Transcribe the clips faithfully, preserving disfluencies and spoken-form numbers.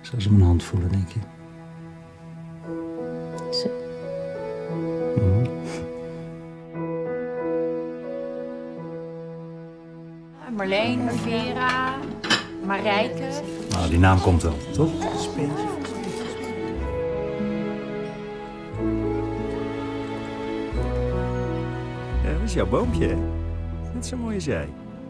Zou ze mijn hand voelen, denk je? Ze... Mm. Marleen, Vera, Marijke. Nou, die naam komt wel, toch? Ja, dat is jouw boompje, hè? Net zo mooi als jij.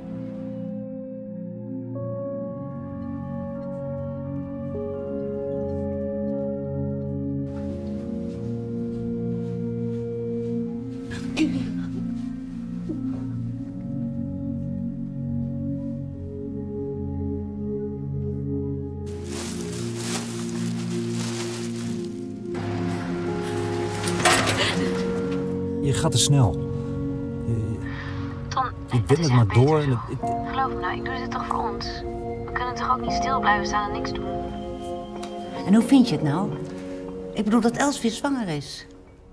Je gaat te snel. Je, Ton, je wil het maar door. En het, het- geloof me nou, ik doe dit toch voor ons? We kunnen toch ook niet stil blijven staan en niks doen? En hoe vind je het nou? Ik bedoel dat Els weer zwanger is.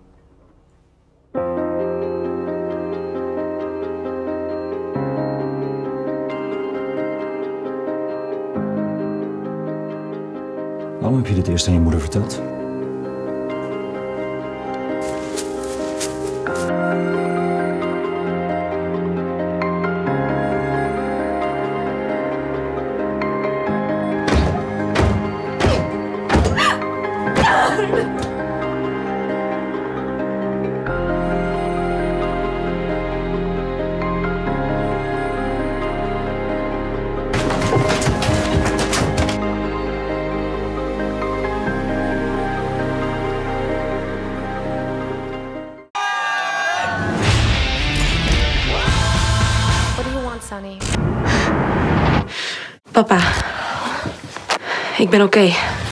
Waarom heb je dit eerst aan je moeder verteld? What do you want, Sunny? Papa, ik ben oké.